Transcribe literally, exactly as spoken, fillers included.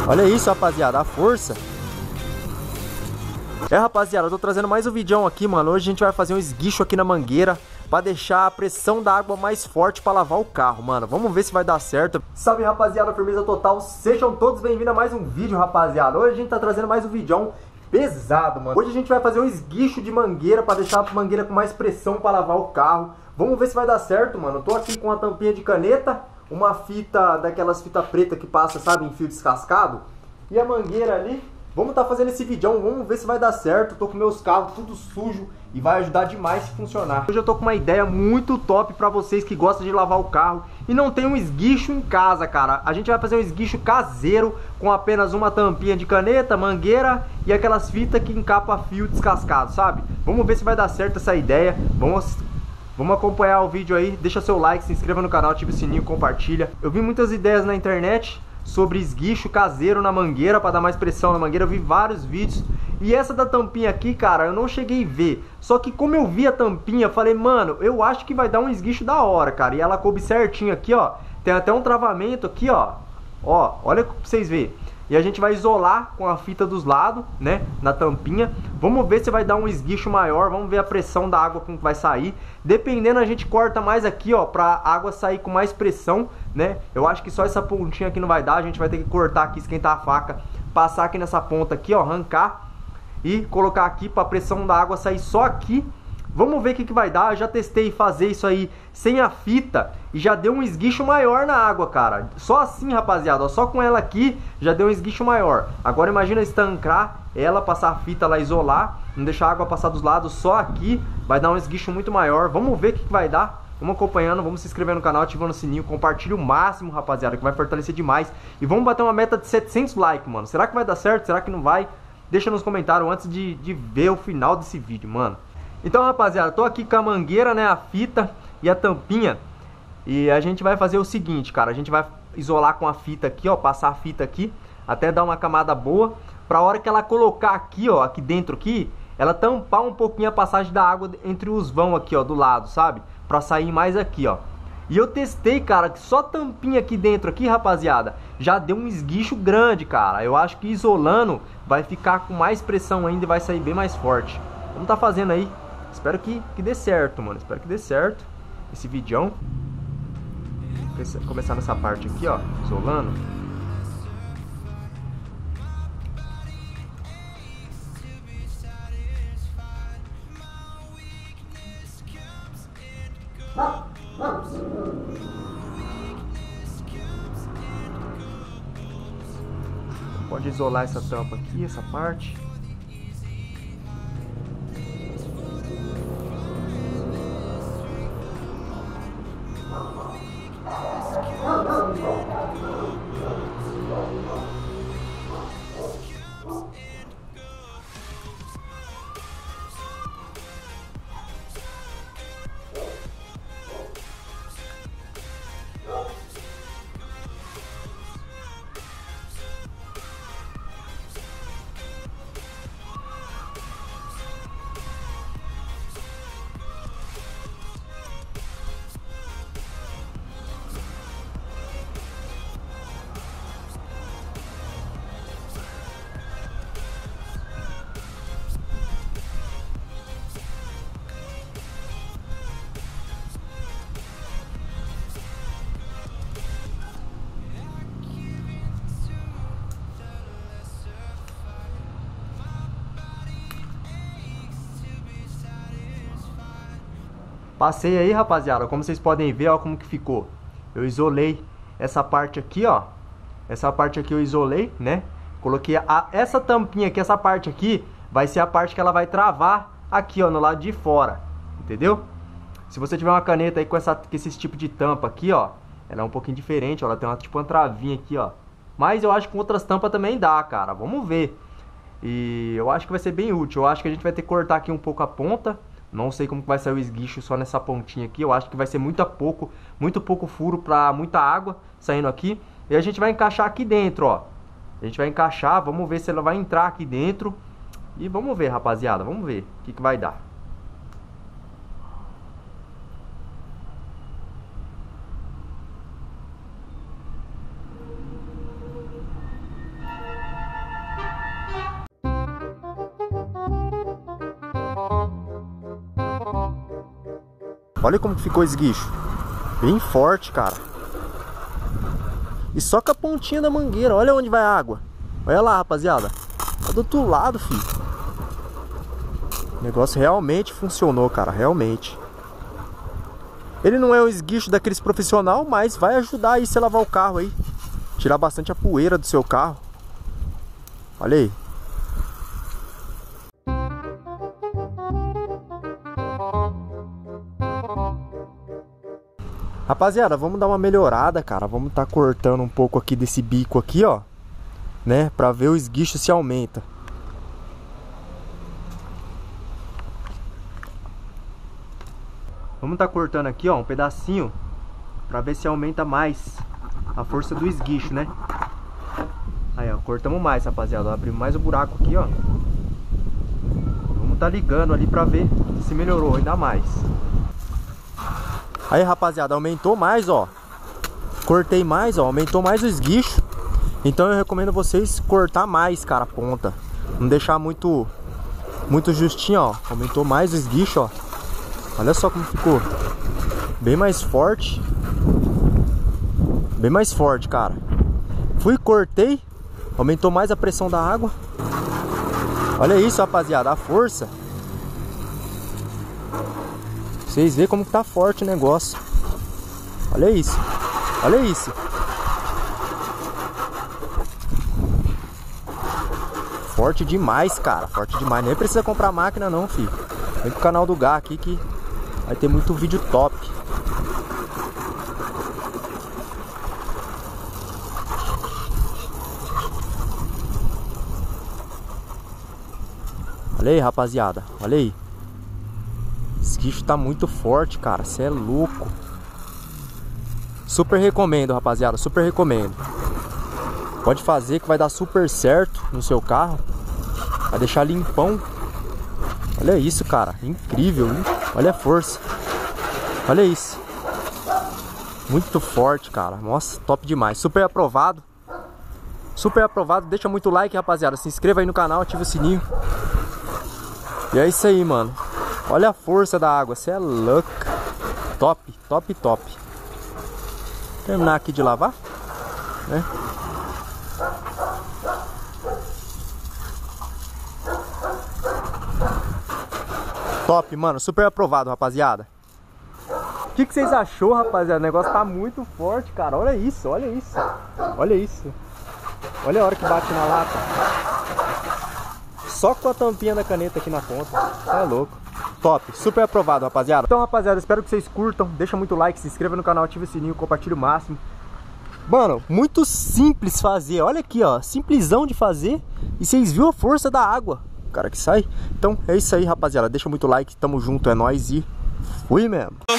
Olha isso, rapaziada, a força. É, rapaziada, eu tô trazendo mais um vídeo aqui, mano. Hoje a gente vai fazer um esguicho aqui na mangueira pra deixar a pressão da água mais forte pra lavar o carro, mano. Vamos ver se vai dar certo. Salve, rapaziada, firmeza total. Sejam todos bem-vindos a mais um vídeo, rapaziada. Hoje a gente tá trazendo mais um vídeo pesado, mano. Hoje a gente vai fazer um esguicho de mangueira pra deixar a mangueira com mais pressão pra lavar o carro. Vamos ver se vai dar certo, mano. Eu tô aqui com a tampinha de caneta, uma fita daquelas fitas preta que passa, sabe, em fio descascado, e a mangueira ali. Vamos tá fazendo esse vídeo, vamos ver se vai dar certo. Tô com meus carros tudo sujo e vai ajudar demais se funcionar. Hoje eu tô com uma ideia muito top pra vocês que gostam de lavar o carro e não tem um esguicho em casa, cara. A gente vai fazer um esguicho caseiro com apenas uma tampinha de caneta, mangueira e aquelas fitas que encapa fio descascado, sabe? Vamos ver se vai dar certo essa ideia. Vamos... Vamos acompanhar o vídeo aí, deixa seu like, se inscreva no canal, ativa o sininho, compartilha. Eu vi muitas ideias na internet sobre esguicho caseiro na mangueira, para dar mais pressão na mangueira. Eu vi vários vídeos. E essa da tampinha aqui, cara, eu não cheguei a ver. Só que como eu vi a tampinha, eu falei, mano, eu acho que vai dar um esguicho da hora, cara. E ela coube certinho aqui, ó. Tem até um travamento aqui, ó. Ó, olha pra vocês verem. E a gente vai isolar com a fita dos lados, né, na tampinha. Vamos ver se vai dar um esguicho maior. Vamos ver a pressão da água como vai sair. Dependendo, a gente corta mais aqui, ó, pra água sair com mais pressão, né. Eu acho que só essa pontinha aqui não vai dar. A gente vai ter que cortar aqui, esquentar a faca, passar aqui nessa ponta aqui, ó, arrancar e colocar aqui pra pressão da água sair só aqui. Vamos ver o que, que vai dar. Eu já testei fazer isso aí sem a fita e já deu um esguicho maior na água, cara. Só assim, rapaziada, ó, só com ela aqui já deu um esguicho maior. Agora imagina estancar ela, passar a fita lá, isolar, não deixar a água passar dos lados, só aqui vai dar um esguicho muito maior. Vamos ver o que, que vai dar. Vamos acompanhando, vamos se inscrever no canal, ativando o sininho, compartilha o máximo, rapaziada, que vai fortalecer demais. E vamos bater uma meta de setecentos likes, mano. Será que vai dar certo? Será que não vai? Deixa nos comentários antes de, de ver o final desse vídeo, mano. Então, rapaziada, tô aqui com a mangueira, né, a fita e a tampinha. E a gente vai fazer o seguinte, cara, a gente vai isolar com a fita aqui, ó, passar a fita aqui, até dar uma camada boa, pra hora que ela colocar aqui, ó, aqui dentro aqui, ela tampar um pouquinho a passagem da água entre os vãos aqui, ó, do lado, sabe? Pra sair mais aqui, ó. E eu testei, cara, que só tampinha aqui dentro aqui, rapaziada, já deu um esguicho grande, cara. Eu acho que isolando vai ficar com mais pressão ainda e vai sair bem mais forte. Vamos tá fazendo aí. Espero que, que dê certo, mano. Espero que dê certo esse vídeo. Vou começar nessa parte aqui, ó, isolando. Pode isolar essa tampa aqui, essa parte. Passei aí, rapaziada, como vocês podem ver, ó, como que ficou. Eu isolei essa parte aqui, ó. Essa parte aqui eu isolei, né? Coloquei a, essa tampinha aqui, essa parte aqui, vai ser a parte que ela vai travar aqui, ó, no lado de fora. Entendeu? Se você tiver uma caneta aí com, essa, com esse tipo de tampa aqui, ó, ela é um pouquinho diferente, ó, ela tem uma, tipo uma travinha aqui, ó. Mas eu acho que com outras tampas também dá, cara. Vamos ver. E eu acho que vai ser bem útil. Eu acho que a gente vai ter que cortar aqui um pouco a ponta. Não sei como vai sair o esguicho só nessa pontinha aqui. Eu acho que vai ser muito pouco, muito pouco furo para muita água saindo aqui. E a gente vai encaixar aqui dentro, ó. A gente vai encaixar, vamos ver se ela vai entrar aqui dentro. E vamos ver, rapaziada, vamos ver o que, que vai dar. Olha como que ficou esse esguicho. Bem forte, cara. E só com a pontinha da mangueira. Olha onde vai a água. Olha lá, rapaziada. Tá do outro lado, filho. O negócio realmente funcionou, cara. Realmente. Ele não é um esguicho daqueles profissional, mas vai ajudar aí você lavar o carro aí. Tirar bastante a poeira do seu carro. Olha aí. Rapaziada, vamos dar uma melhorada, cara. Vamos estar tá cortando um pouco aqui desse bico aqui, ó. Né? Pra ver o esguicho se aumenta. Vamos estar tá cortando aqui, ó, um pedacinho. Pra ver se aumenta mais a força do esguicho, né? Aí, ó, cortamos mais, rapaziada. Abrimos mais o buraco aqui, ó. Vamos tá ligando ali pra ver se melhorou ainda mais. Aí, rapaziada, aumentou mais, ó. Cortei mais, ó. Aumentou mais o esguicho. Então eu recomendo vocês cortar mais, cara, a ponta. Não deixar muito muito justinho, ó. Aumentou mais o esguicho, ó. Olha só como ficou. Bem mais forte. Bem mais forte, cara. Fui, cortei. Aumentou mais a pressão da água. Olha isso, rapaziada, a força. Vocês veem como que tá forte o negócio. Olha isso. Olha isso. Forte demais, cara. Forte demais. Nem precisa comprar máquina não, filho. Vem pro canal do Gá aqui que vai ter muito vídeo top. Olha aí, rapaziada. Olha aí. Esse esguicho tá muito forte, cara. Você é louco. Super recomendo, rapaziada. Super recomendo. Pode fazer que vai dar super certo no seu carro. Vai deixar limpão. Olha isso, cara. Incrível, hein? Olha a força. Olha isso. Muito forte, cara. Nossa, top demais. Super aprovado. Super aprovado. Deixa muito like, rapaziada. Se inscreva aí no canal, ativa o sininho. E é isso aí, mano. Olha a força da água. Você é louco. Top, top, top. Terminar aqui de lavar, né? Top, mano. Super aprovado, rapaziada. O que, que vocês achou, rapaziada? O negócio tá muito forte, cara. Olha isso, olha isso. Olha isso. Olha a hora que bate na lata. Só com a tampinha da caneta aqui na ponta. É louco. Top, super aprovado, rapaziada. Então, rapaziada, espero que vocês curtam. Deixa muito like, se inscreva no canal, ativa o sininho, compartilha o máximo. Mano, muito simples fazer. Olha aqui, ó. Simplesão de fazer. E vocês viram a força da água, cara, que sai. Então, é isso aí, rapaziada. Deixa muito like, tamo junto, é nóis e fui mesmo.